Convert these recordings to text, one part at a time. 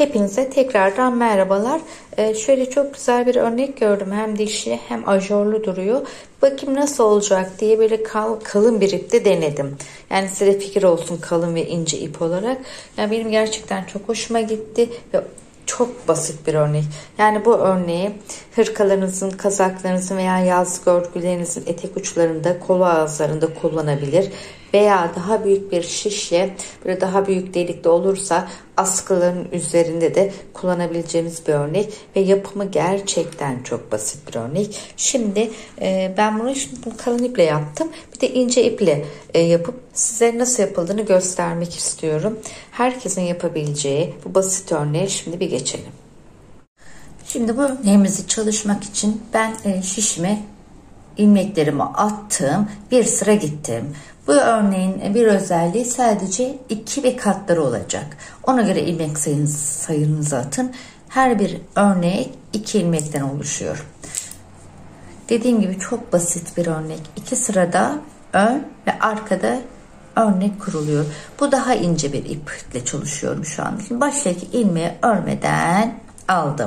Hepinize tekrardan merhabalar. Şöyle çok güzel bir örnek gördüm. Hem dişli hem ajorlu duruyor. Bakayım nasıl olacak diye böyle kalın bir ipte denedim. Yani size de fikir olsun, kalın ve ince ip olarak. Yani benim gerçekten çok hoşuma gitti ve çok basit bir örnek. Yani bu örneği hırkalarınızın, kazaklarınızın veya yazlık örgülerinizin etek uçlarında, kol ağızlarında kullanabilir. Veya daha büyük bir şişle, böyle daha büyük delikli olursa askıların üzerinde de kullanabileceğimiz bir örnek ve yapımı gerçekten çok basit bir örnek. Şimdi ben bunu kalın iple yaptım. Bir de ince iple yapıp size nasıl yapıldığını göstermek istiyorum. Herkesin yapabileceği bu basit örneğe şimdi bir geçelim. Şimdi bu örneğimizi çalışmak için ben şişime ilmeklerimi attım, bir sıra gittim. Bu örneğin bir özelliği sadece 2 ve katları olacak. Ona göre ilmek sayınızı atın. Her bir örnek 2 ilmekten oluşuyor. Dediğim gibi çok basit bir örnek. 2 sırada ön ve arkada örnek kuruluyor. Bu daha ince bir iple çalışıyorum şu an. Şimdi baştaki ilmeği örmeden aldım.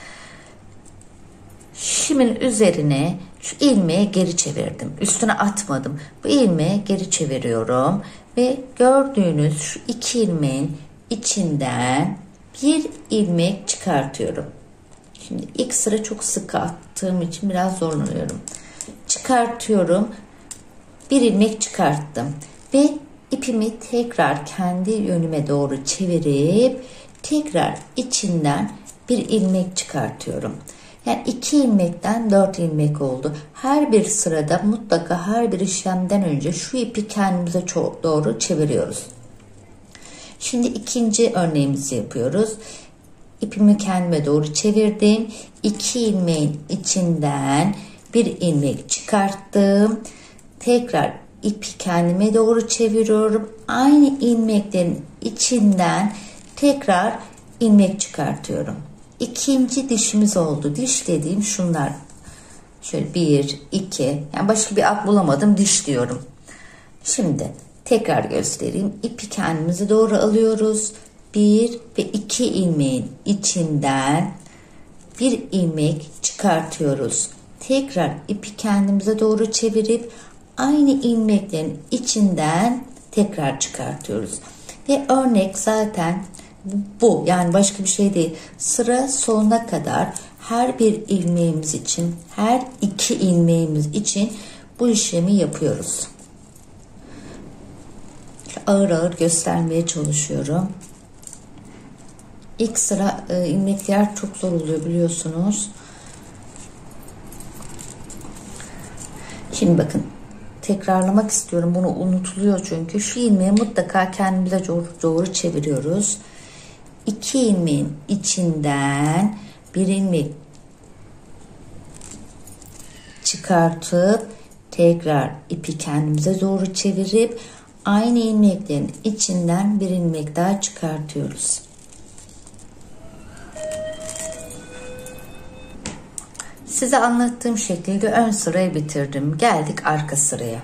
Şimdinin üzerine şu ilmeği geri çevirdim. Üstüne atmadım. Bu ilmeği geri çeviriyorum. Ve gördüğünüz şu 2 ilmeğin içinden bir ilmek çıkartıyorum. Şimdi ilk sıra çok sıkı attığım için biraz zorlanıyorum. Çıkartıyorum. Bir ilmek çıkarttım. Ve ipimi tekrar kendi yönüme doğru çevirip tekrar içinden bir ilmek çıkartıyorum. Yani 2 ilmekten 4 ilmek oldu. Her bir sırada mutlaka her bir işlemden önce şu ipi kendimize doğru çeviriyoruz. Şimdi ikinci örneğimizi yapıyoruz. İpimi kendime doğru çevirdim. 2 ilmeğin içinden bir ilmek çıkarttım. Tekrar ipi kendime doğru çeviriyorum. Aynı ilmeklerin içinden tekrar ilmek çıkartıyorum. İkinci dişimiz oldu. Diş dediğim şunlar. Şöyle 1, 2. Yani başka bir ad bulamadım. Diş diyorum. Şimdi tekrar göstereyim. İpi kendimize doğru alıyoruz. 1 ve 2 ilmeğin içinden bir ilmek çıkartıyoruz. Tekrar ipi kendimize doğru çevirip aynı ilmeklerin içinden tekrar çıkartıyoruz. Ve örnek zaten bu, yani başka bir şey değil. Sıra sonuna kadar her bir ilmeğimiz için, her 2 ilmeğimiz için bu işlemi yapıyoruz. Ağır ağır göstermeye çalışıyorum. İlk sıra ilmekler çok zor oluyor biliyorsunuz. Şimdi bakın, tekrarlamak istiyorum. Bunu unutuluyor çünkü. Şu ilmeği mutlaka kendimize doğru çeviriyoruz. 2 ilmeğin içinden bir ilmek çıkartıp tekrar ipi kendimize doğru çevirip aynı ilmeklerin içinden bir ilmek daha çıkartıyoruz. Size anlattığım şekilde ön sırayı bitirdim. Geldik arka sıraya.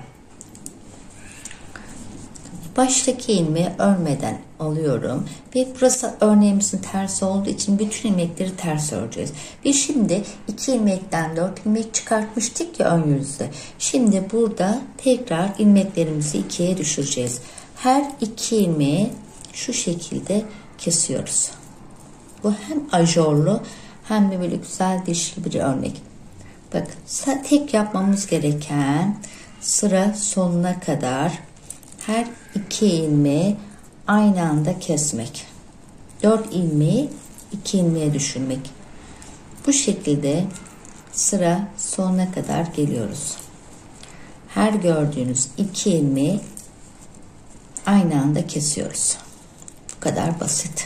Baştaki ilmeği örmeden alıyorum ve burası örneğimizin tersi olduğu için bütün ilmekleri ters öreceğiz. Ve şimdi 2 ilmekten 4 ilmek çıkartmıştık ya ön yüzde. Şimdi burada tekrar ilmeklerimizi 2'ye düşüreceğiz. Her 2 ilmeği şu şekilde kesiyoruz. Bu hem ajorlu hem de böyle güzel dişli bir örnek. Bakın, tek yapmamız gereken sıra sonuna kadar her 2 ilmeği aynı anda kesmek. 4 ilmeği 2 ilmeğe düşürmek. Bu şekilde sıra sonuna kadar geliyoruz. Her gördüğünüz 2 ilmeği aynı anda kesiyoruz. Bu kadar basit.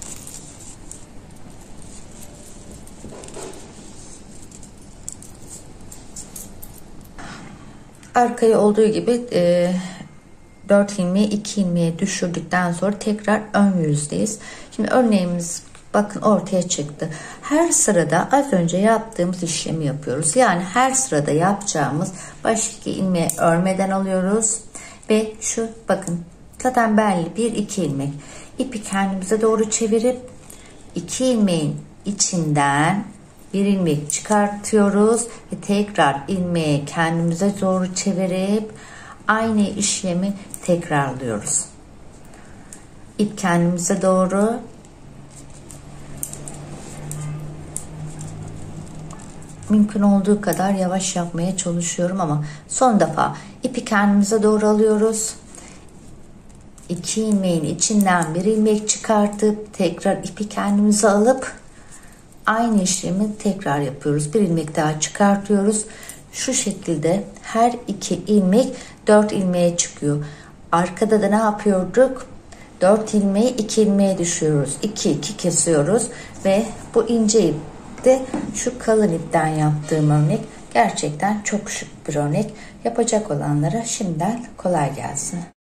Arkaya olduğu gibi 4 ilmeği 2 ilmeğe düşürdükten sonra tekrar ön yüzdeyiz. Şimdi örneğimiz bakın ortaya çıktı. Her sırada az önce yaptığımız işlemi yapıyoruz. Yani her sırada yapacağımız baştaki ilmeği örmeden alıyoruz. Ve şu bakın zaten belli 1-2 ilmek. İpi kendimize doğru çevirip 2 ilmeğin içinden bir ilmek çıkartıyoruz ve tekrar ilmeği kendimize doğru çevirip aynı işlemi tekrarlıyoruz. İp kendimize doğru, mümkün olduğu kadar yavaş yapmaya çalışıyorum ama son defa ipi kendimize doğru alıyoruz. 2 ilmeğin içinden bir ilmek çıkartıp tekrar ipi kendimize alıp aynı işlemi tekrar yapıyoruz. Bir ilmek daha çıkartıyoruz. Şu şekilde her 2 ilmek 4 ilmeğe çıkıyor. Arkada da ne yapıyorduk? 4 ilmeği 2 ilmeğe düşüyoruz. 2 2 kesiyoruz ve bu ince ipte şu kalın ipten yaptığım örnek gerçekten çok şık bir örnek. Yapacak olanlara şimdiden kolay gelsin.